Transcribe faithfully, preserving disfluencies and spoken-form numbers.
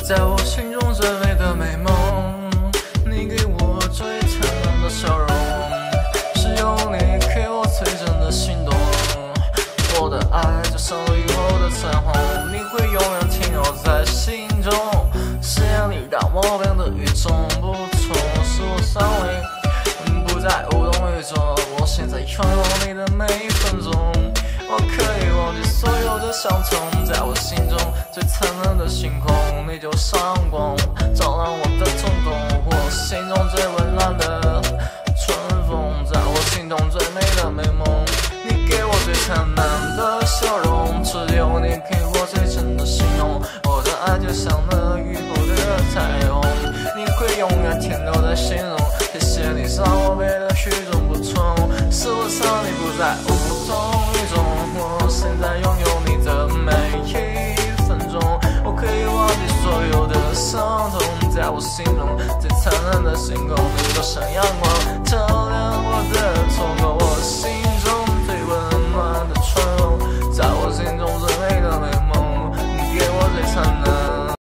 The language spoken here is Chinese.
在我心中最美的美梦，你给我最灿烂的笑容，是有你给我最真的心动。我的爱就像雨后的彩虹，你会永远停留在心中。是你让我变得与众不同，是我尚未不再无动于衷。我现在拥有你的每一分钟，我可以忘记所有的伤痛，在我心中最灿烂的星空，你就像光，照亮我的瞳孔。我心中最温暖的春风，在我心中最美的美梦，你给我最灿烂的笑容，只有你给我最真的形容。我的爱就像那雨后的彩虹，你会永远停留在心中。谢谢你让我变得与众不同，是我让你不再无动于衷。我现在拥有你的每一分钟，我可以忘记所有的伤痛，在我心中最灿烂的星空，你就像阳光照亮